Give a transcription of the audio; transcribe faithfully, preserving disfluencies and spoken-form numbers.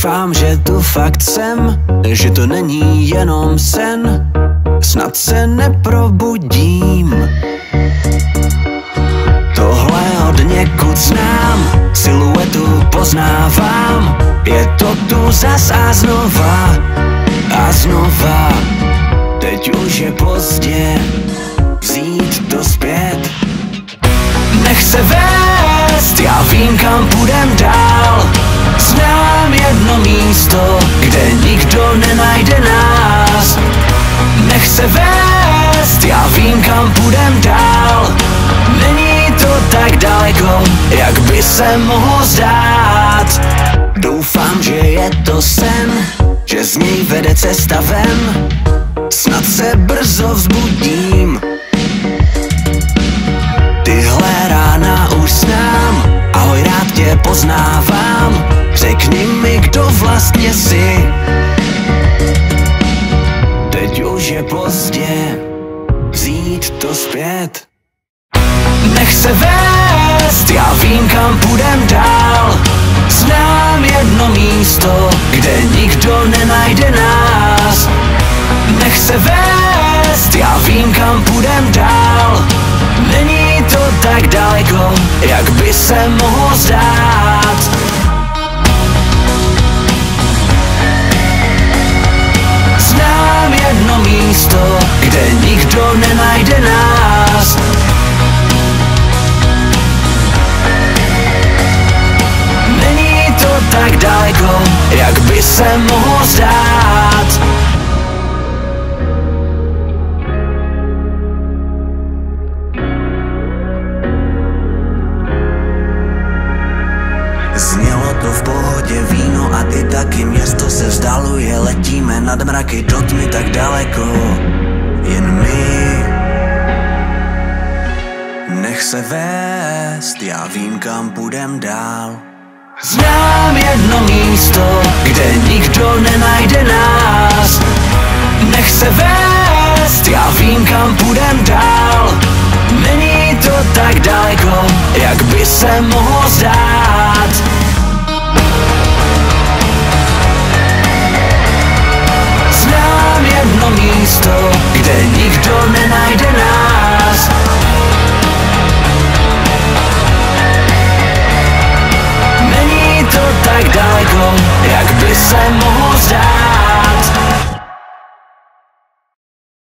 Doufám, že tu fakt jsem, že to není jenom sen. Snad se neprobudím. Tohle od někud znám, siluetu poznávám. Je to tu zas a znova a znova. Teď už je pozdě vzít to zpět. Nech se vést, já vím, kam půjdem dál. Znám jedno místo, kde nikdo nenajde nás. Nech se vést, já vím, kam půjdem dál. Není to tak daleko, jak by se mohlo zdát. Doufám, že je to sen, že z něj vede cesta ven. Snad se brzo vzbudím. Tyhle rána už znám, ahoj, rád tě poznávám. Řekni mi, kdo vlastně jsi. Teď už je pozdě vzít to zpět. Nech se vést, já vím, kam půjdem dál. Znám jedno místo, kde nikdo nenajde nás. Nech se vést, já vím, kam půjdem dál. Není to tak daleko, jak by se mohlo zdát. Znám jedno místo, kde nikdo nenajde nás. Není to tak daleko, jak by se mohlo zdát. Znělo to v pohodě, víno a ty taky. Město se vzdaluje, letíme nad mraky, do tmy tak daleko. Jen my. Nech se vést, já vím, kam půjdem dál. Znám jedno místo, kde nikdo nenajde nás. Nech se vést, já vím, kam půjdem dál. Není to tak daleko, jak by se mohlo zdát.